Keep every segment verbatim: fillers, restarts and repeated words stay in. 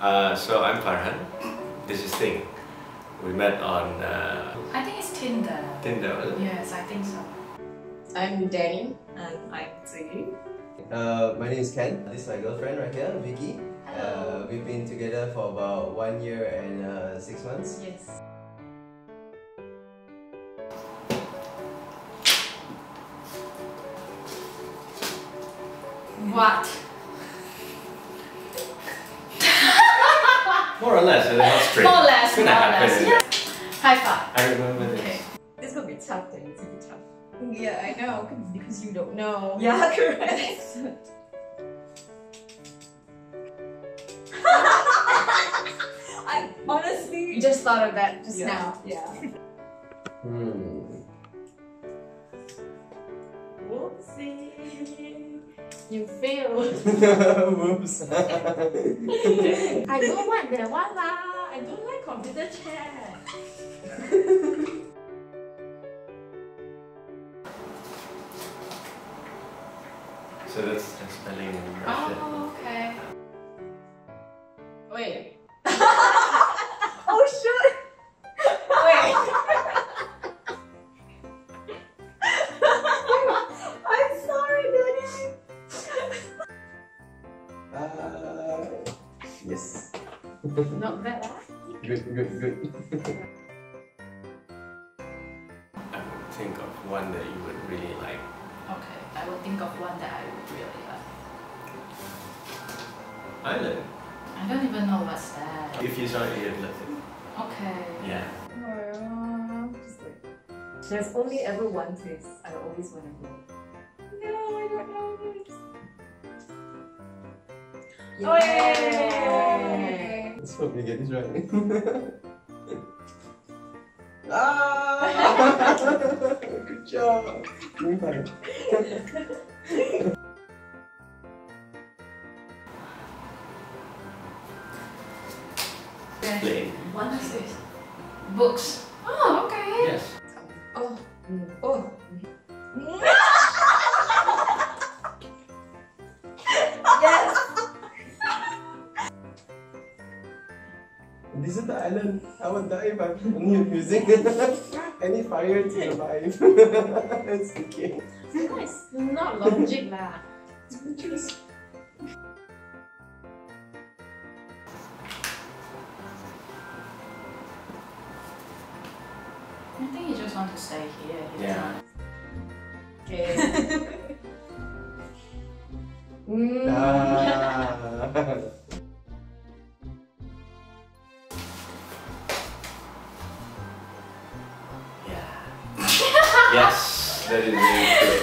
Uh, so I'm Farhan. This is Ting. We met on uh, I think it's Tinder. Tinder, was it? Yes, I think so. I'm Danny. And I'm Ziggy. Uh, my name is Ken. This is my girlfriend right here, Vicky. Hello. Uh, we've been together for about one year and uh, six months. Yes. What? More or less, it was straight. More or less, It's more or gonna happen, less. isn't Yeah. it? High five. I remember Okay. this. This will be tough, Danny. It's gonna be tough. Yeah, I know, because you don't know. Yeah, correct. I honestly You just thought of that just yeah, now. Yeah. Hmm. Whoopsie. You failed. Whoops. I don't like that one lah. I don't like computer chat. So that's the spelling and Russian. Oh, okay. Wait. Oh shit! Wait. I'm sorry, Danny. Uh, yes. Not bad, huh? Good, good, good. I would think of one that you would really like. Okay, I will think of one that I would really like. Island. I don't even know what's that. If you saw it, you'd love it. Okay. Yeah. Oh, just like, there's only ever one place I always want to go. No, I don't know this. Oh, yay! Let's hope you get this right. Ah! Good job! Doing fine. Plane. What is this? Books. Oh, okay. Yes. Oh, mm, oh. Yes. This is the island. I would die if I'm using any fire to survive. It's okay. It's not logic lah. I think you just want to stay here. He Yeah. doesn't- Okay. mm. Ah. Yeah. Yes, that is very true.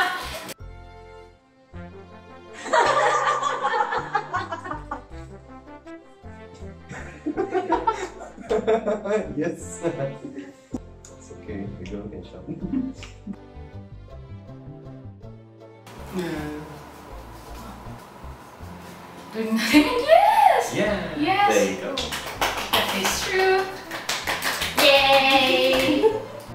Yes. It's okay. The girl can shop. Doing nothing. Yes! Yeah. Yes! There you go. That is true. Yay!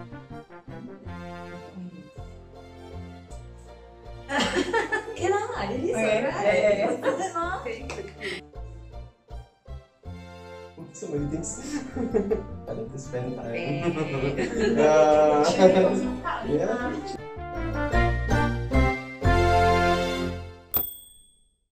Okay lah, it is Okay. alright. Yeah, yeah, yeah. Isn't it, Ma? So many things. I like to spend time. Okay. Ah. Actually, it was not part of the Yeah. plan.